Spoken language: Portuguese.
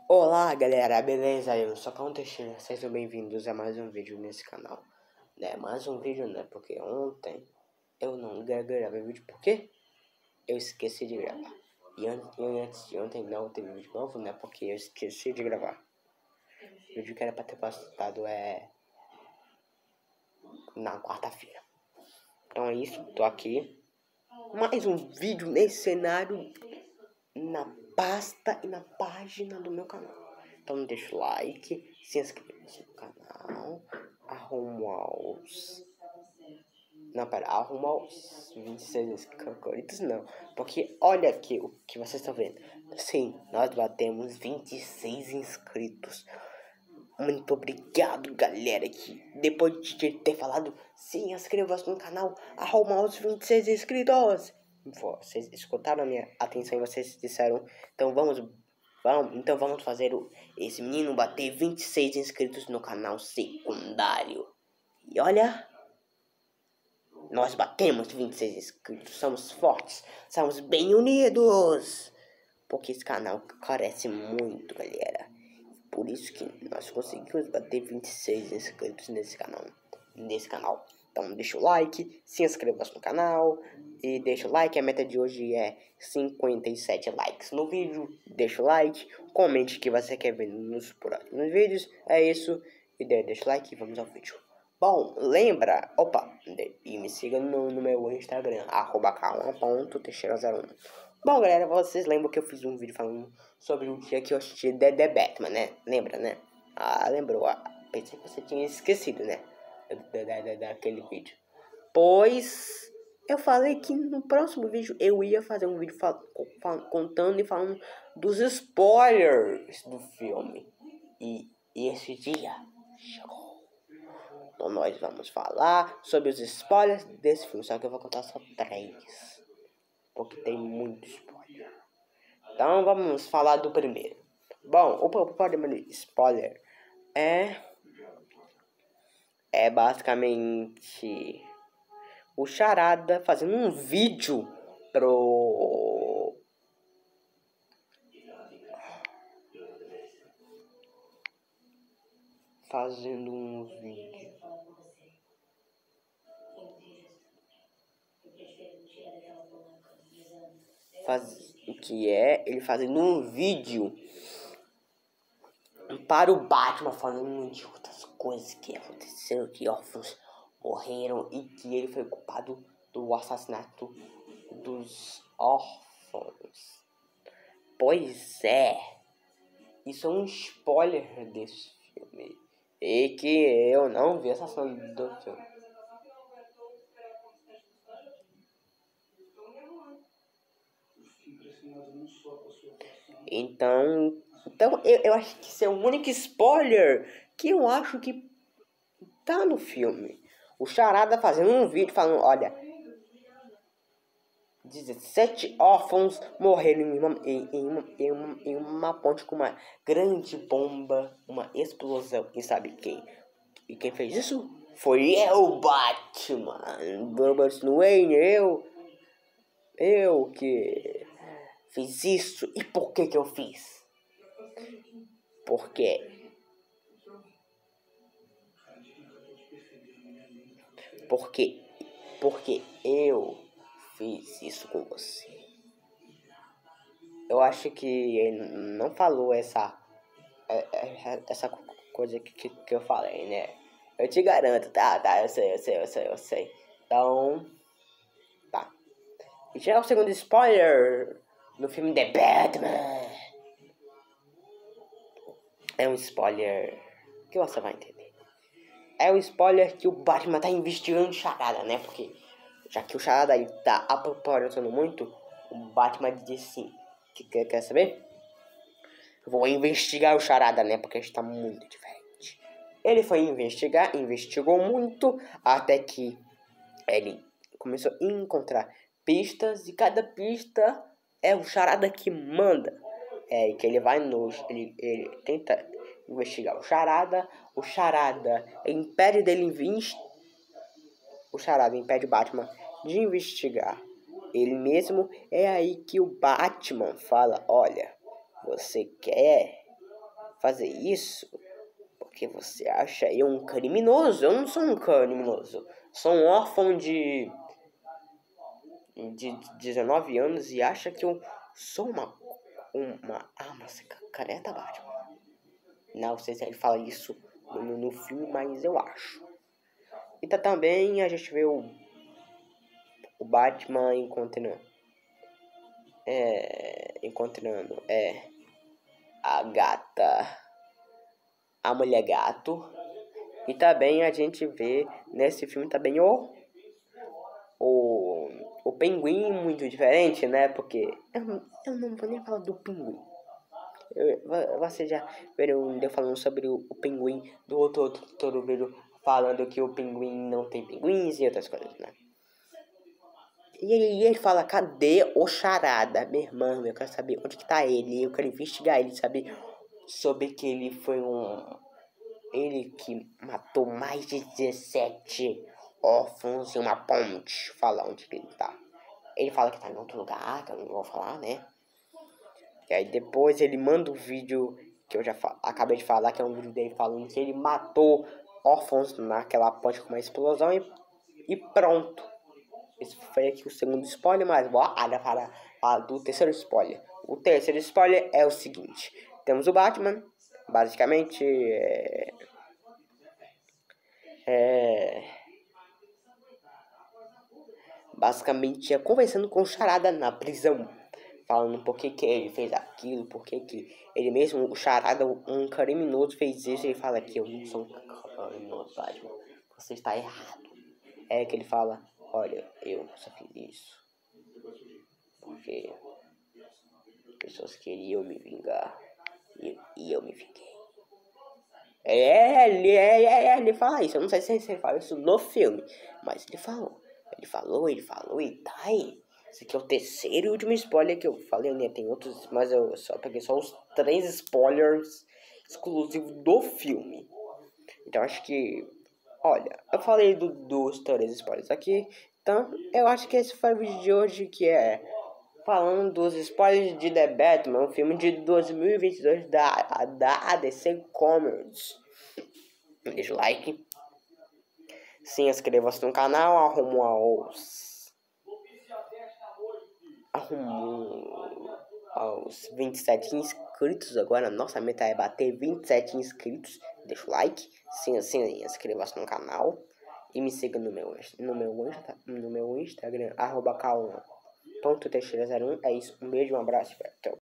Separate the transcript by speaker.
Speaker 1: Olá galera, beleza? Eu sou Cão Teixeira, sejam bem-vindos a mais um vídeo nesse canal. Mais um vídeo, né? Porque ontem eu não gravei vídeo, porque eu esqueci de gravar. E antes de ontem não teve vídeo novo, né? Porque eu esqueci de gravar. O vídeo que era pra ter postado na quarta-feira. Então é isso, tô aqui. Mais um vídeo nesse cenário, na pasta e na página do meu canal. Então deixa o like, se inscreva no canal, arruma os 26 inscritos, não, porque olha aqui o que vocês estão vendo. Sim, nós batemos 26 inscritos. Muito obrigado, galera, que depois de ter falado, se inscreva-se no canal, arruma os 26 inscritos. Vocês escutaram a minha atenção e vocês disseram, então vamos fazer esse menino bater 26 inscritos no canal secundário. E olha, nós batemos 26 inscritos, somos fortes, somos bem unidos. Porque esse canal carece muito, galera. Por isso que nós conseguimos bater 26 inscritos nesse canal. Então deixa o like, se inscreva no canal e deixa o like. A meta de hoje é 57 likes no vídeo. Deixa o like, comente o que você quer ver nos próximos vídeos. É isso, e deixa o like e vamos ao vídeo. Bom, lembra, e me siga no meu Instagram, @k1.teixeira01. Bom, galera, vocês lembram que eu fiz um vídeo falando sobre o dia que eu assisti The Batman, né? Lembra, né? Lembrou. Pensei que você tinha esquecido, né? Daquele vídeo. Pois eu falei que no próximo vídeo eu ia fazer um vídeo contando e falando dos spoilers do filme. E esse dia chegou. Então nós vamos falar sobre os spoilers desse filme. Só que eu vou contar só 3. Porque tem muito spoiler. Então vamos falar do primeiro. Bom, o primeiro spoiler é basicamente o Charada fazendo um vídeo ele fazendo um vídeo para o Batman, falando de outras coisas que aconteceram, que órfãos morreram e que ele foi culpado do assassinato dos órfãos. Pois é, isso é um spoiler desse filme e que eu não vi essa cena do filme. Então eu acho que esse é o único spoiler que eu acho que tá no filme. O Charada fazendo um vídeo falando, olha, 17 órfãos morreram em uma ponte com uma grande bomba, uma explosão. E sabe quem? E quem fez isso? Foi eu, Batman. Bruce Wayne, eu que fiz isso. E por que eu fiz? Porque eu fiz isso com você. Eu acho que ele não falou essa coisa que eu falei, né? Eu te garanto, tá, eu sei. Então, tá. E já é o segundo spoiler no filme The Batman. É um spoiler que você vai entender. É um spoiler que o Batman tá investigando o Charada, né? Porque já que o Charada ele tá aparecendo muito, o Batman disse assim, quer saber? Vou investigar o Charada, né? Porque está muito diferente. Ele foi investigou muito, até que ele começou a encontrar pistas, e cada pista é o Charada que manda. Que ele vai ele tenta investigar o Charada impede o Batman de investigar ele mesmo. É aí que o Batman fala, olha, você quer fazer isso porque você acha eu um criminoso. Eu não sou um criminoso. Sou um órfão de 19 anos e acha que eu sou uma arma secreta, Batman. Não sei se ele fala isso no filme, mas eu acho. E também a gente vê o Batman encontrando a gata, a mulher gato. E também a gente vê nesse filme também o pinguim muito diferente, né? Porque eu não vou nem falar do pinguim. Você já viram eu falando sobre o pinguim do outro vídeo falando que o pinguim não tem pinguins e outras coisas, né? E ele fala, cadê o Charada? Minha irmã, eu quero saber onde que tá ele. Eu quero investigar ele, saber sobre que ele foi ele que matou mais de 17 órfãos em uma ponte. Fala onde que ele tá. Ele fala que tá em outro lugar, que eu não vou falar, né? E aí depois ele manda um vídeo que eu já acabei de falar, que é um vídeo dele falando que ele matou órfãos naquela ponte com uma explosão e pronto. Esse foi aqui o segundo spoiler, mas bora para do terceiro spoiler. O terceiro spoiler é o seguinte. Temos o Batman, basicamente conversando com o Charada na prisão, falando por que ele fez aquilo, por que ele mesmo, o Charada, um criminoso, fez isso. Ele fala que eu não sou um criminoso, Batman, você está errado. É que ele fala, olha, eu só fiz isso porque pessoas queriam me vingar e eu me vinguei. Ele fala isso. Eu não sei se ele fala isso no filme, mas ele falou e tá aí. Esse aqui é o terceiro e último spoiler que eu falei, né? Tem outros, mas eu só peguei só os 3 spoilers exclusivos do filme. Então acho que, olha, eu falei dos 3 spoilers aqui. Então eu acho que esse foi o vídeo de hoje, que é falando dos spoilers de The Batman, um filme de 2022 da DC Comics. Deixa o like, se inscreva-se no canal, arrumo aos 27 inscritos agora. Nossa meta é bater 27 inscritos. Deixa o like, se inscreva-se no canal e me siga no meu Instagram, @kaon.teixeira01. É isso, um beijo, um abraço, tchau.